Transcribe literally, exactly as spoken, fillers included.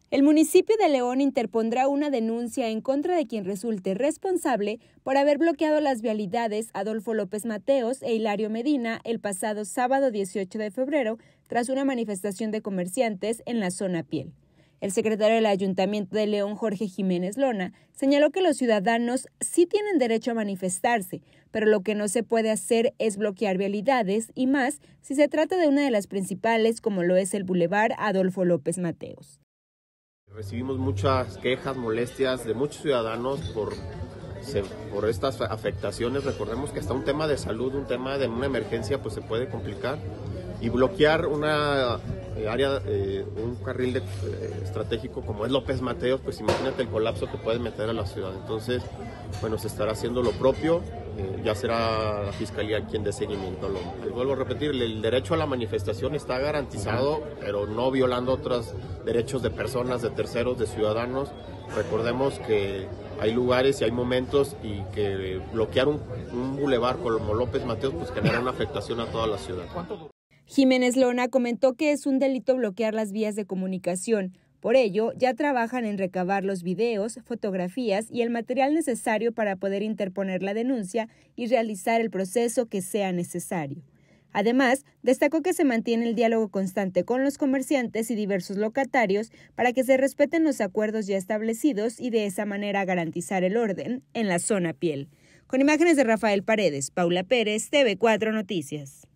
El municipio de León interpondrá una denuncia en contra de quien resulte responsable por haber bloqueado las vialidades Adolfo López Mateos e Hilario Medina el pasado sábado dieciocho de febrero tras una manifestación de comerciantes en la zona Piel. El secretario del Ayuntamiento de León, Jorge Jiménez Lona, señaló que los ciudadanos sí tienen derecho a manifestarse, pero lo que no se puede hacer es bloquear vialidades y más si se trata de una de las principales como lo es el Boulevard Adolfo López Mateos. Recibimos muchas quejas, molestias de muchos ciudadanos por, por estas afectaciones. Recordemos que hasta un tema de salud, un tema de una emergencia, pues se puede complicar. Y bloquear una área, eh, un carril de, eh, estratégico como es López Mateos, pues imagínate el colapso que puede meter a la ciudad. Entonces, bueno, se estará haciendo lo propio, eh, ya será la Fiscalía quien dé seguimiento. Lo, lo vuelvo a repetir, el derecho a la manifestación está garantizado, pero no violando otros derechos de personas, de terceros, de ciudadanos. Recordemos que hay lugares y hay momentos y que bloquear un, un bulevar como López Mateos pues genera una afectación a toda la ciudad. Jiménez Lona comentó que es un delito bloquear las vías de comunicación. Por ello, ya trabajan en recabar los videos, fotografías y el material necesario para poder interponer la denuncia y realizar el proceso que sea necesario. Además, destacó que se mantiene el diálogo constante con los comerciantes y diversos locatarios para que se respeten los acuerdos ya establecidos y de esa manera garantizar el orden en la zona Piel. Con imágenes de Rafael Paredes, Paula Pérez, T V cuatro Noticias.